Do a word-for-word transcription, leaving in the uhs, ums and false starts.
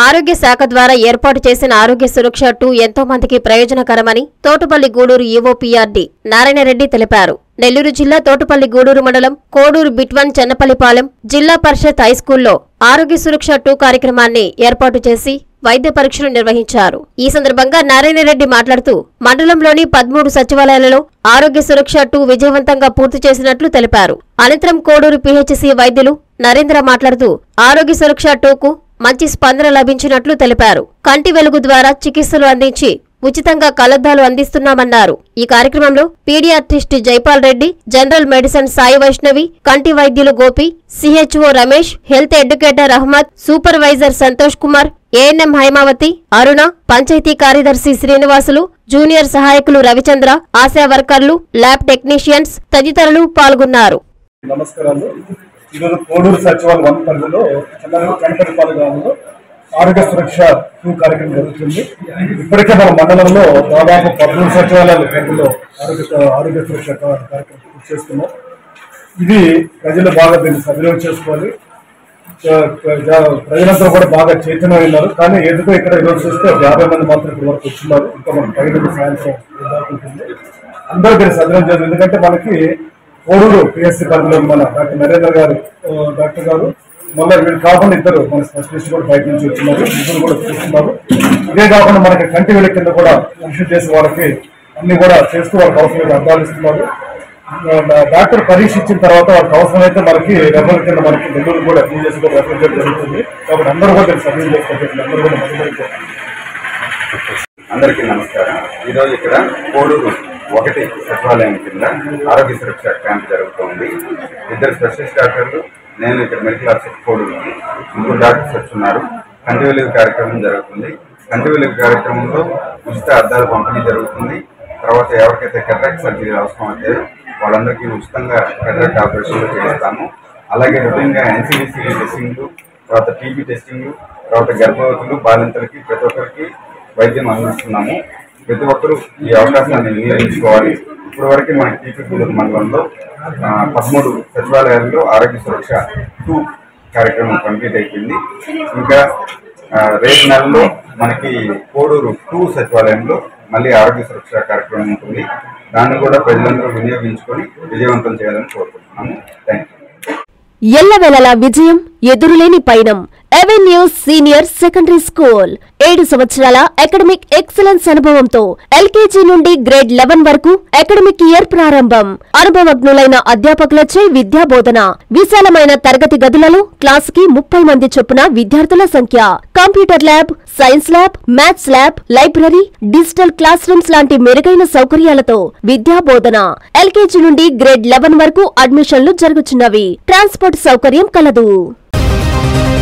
ఆరోగ్య శాఖ ద్వారా ఏర్పాటు చేసిన ఆరోగ్య సురక్ష టూ ఎంతో మందికి ప్రయోజనకరమని తోటపల్లి గూడూరు ఈవో పీఆర్డీ నారాయణరెడ్డి తెలిపారు. నెల్లూరు జిల్లా తోటపల్లి గూడూరు మండలం కోడూరు బిట్వన్ చెన్నపల్లిపాలెం జిల్లా పరిషత్ హైస్కూల్లో ఆరోగ్య సురక్ష టూ కార్యక్రమాన్ని ఏర్పాటు చేసి వైద్య పరీక్షలు నిర్వహించారు. ఈ సందర్భంగా నారాయణరెడ్డి మాట్లాడుతూ మండలంలోని పదమూడు సచివాలయాలలో ఆరోగ్య సురక్ష టూ విజయవంతంగా పూర్తి చేసినట్లు తెలిపారు. అనంతరం కోడూరు పీహెచ్సీ వైద్యులు నరేంద్ర మాట్లాడుతూ ఆరోగ్య సురక్ష టూకు మంచి స్పందన లభించినట్లు తెలిపారు. కంటి వెలుగు ద్వారా చికిత్సలు అందించి ఉచితంగా కళ్లద్దాలు అందిస్తున్నామన్నారు. ఈ కార్యక్రమంలో pediatrist Jaipal Reddy, general medicine Sai Vaishnavi, కంటి వైద్యులు Gopi, CHO Ramesh, health educator Ahmed, supervisor Santosh Kumar, ANM Haimavathi, Aruna, panchayat కార్యదర్శి శ్రీనివాసులు, జూనియర్ సహాయకులు రవిచంద్ర, ఆశా వర్కర్లు, ల్యాబ్ టెక్నీషియన్స్ తదితరులు పాల్గొన్నారు. నమస్కారాలు. ఈరోజు కోడూరు సచివాలయం వన్ పరిధిలో చెన్నపల్లిపాలెం గ్రామంలో ఆరోగ్య సురక్ష టూ కార్యక్రమం జరుగుతుంది. ఇప్పటికే మన మండలంలో దాదాపు పదమూడు సచివాలయాల పరిధిలో ఆరోగ్య ఆరోగ్య సురక్ష కార్యక్రమం పూర్తి చేస్తున్నాం. ఇది ప్రజలు బాగా దీన్ని సద్వినియోగం చేసుకోవాలి. ప్రజలందరూ కూడా బాగా చైతన్యం ఉన్నారు. కానీ ఎందుకో ఇక్కడ ఈరోజు చూస్తే యాభై మంది మాత్రం ఇక్కడ వరకు వచ్చిన్నారు. ఇంకా మనం పైన సాయంత్రం ఉంటుంది. అందరూ దీన్ని సద్వినియోగం చేయాలి. ఎందుకంటే మనకి కోడూరు పిఎస్సీ పరిధిలో మన డాక్టర్ నరేంద్ర గారు డాక్టర్ గారు మళ్ళీ వీళ్ళు కాకుండా ఇద్దరు మన స్పెషలిస్ట్ కూడా బయట నుంచి వచ్చినారు. ఇద్దరు కూడా చూస్తున్నారు. ఇదే కాకుండా మనకి కంటి వెలుగు కింద కూడా పరీక్ష చేసి వాళ్ళకి అన్ని కూడా చేస్తూ వాళ్ళకి అవసరమైతే అర్థాలు ఇస్తున్నారు. డాక్టర్ పరీక్ష ఇచ్చిన తర్వాత వాళ్ళకి అవసరమైతే మనకి రెఫర్ కింద మనకి నెల్లూరు కూడా చేసి కూడా రెఫర్ చేయడం జరుగుతుంది. కాబట్టి అందరూ కూడా సబ్మిట్ చేసుకోవచ్చు. అందరూ కూడా మధ్య అందరికీ నమస్కారం. ఈరోజు ఇక్కడ కోడూరు ఒకటి సచివాలయం కింద ఆరోగ్య సురక్ష క్యాంప్ జరుగుతుంది. ఇద్దరు స్పెషలిస్ట్ డాక్టర్లు, నేను ఇక్కడ మెడికల్ ఆఫీసర్ కోడూరుకి, ముగ్గురు డాక్టర్స్ వచ్చున్నారు. కంటి వెలుగు కార్యక్రమం జరుగుతుంది. కంటి వెలుగు కార్యక్రమంలో ఉచిత అద్దాల పంపిణీ జరుగుతుంది. తర్వాత ఎవరికైతే కెటరాక్ట్ సర్జరీ అవసరం అయితే వాళ్ళందరికీ ఉచితంగా కెటరాక్ట్ ఆపరేషన్లు చేస్తాము. అలాగే రొటీన్గా ఎన్సీవీసీ టెస్టింగ్లు, తర్వాత టీబీ టెస్టింగ్లు, తర్వాత గర్భవతులు, బాలింతలకి ప్రతి ఒక్కరికి వైద్యం అందిస్తున్నాము. ప్రతి ఒక్కరూ ఈ అవకాశాన్ని వినియోగించుకోవాలి. ఇప్పటి వరకు మన టీపీగూడూరు మండలంలో పదమూడు సచివాలయాల్లో ఆరోగ్య సురక్ష టూ కార్యక్రమం కంప్లీట్ అయిపోయింది. ఇంకా రేపు నెలలో మనకి కోడూరు టూ సచివాలయంలో మళ్ళీ ఆరోగ్య సురక్ష కార్యక్రమం ఉంటుంది. దాన్ని కూడా ప్రజలందరూ వినియోగించుకొని విజయవంతం చేయాలని కోరుకుంటున్నాము. Thank you. ఎల్లవేళలా విజయం, ఎదురులేని పయనం. ఎవెన్యూస్ సీనియర్ సెకండరీ స్కూల్ ఏడు సంవత్సరాల అకాడమిక్ ఎక్సలెన్స్ అనుభవంతో ఎల్కేజీ నుండి గ్రేడ్ లెవెన్ వరకు అకాడమిక్ ఇయర్ ప్రారంభం. అనుభవజ్ఞులైన అధ్యాపకులచే విద్యా బోధన. విశాలమైన తరగతి గదులలో క్లాస్ కి ముప్పై మంది చొప్పున విద్యార్థుల సంఖ్య. Computer lab, science lab, maths lab, library, digital classrooms లాంటి మెరుగైన సౌకర్యాలతో విద్యా బోధన. ఎల్కేజీ నుండి గ్రేడ్ లెవెన్ వరకు అడ్మిషన్లు జరుగుతున్నవి. ట్రాన్స్పోర్ట్ సౌకర్యం కలదు.